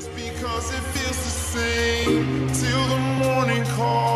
Because it feels the same till the morning call.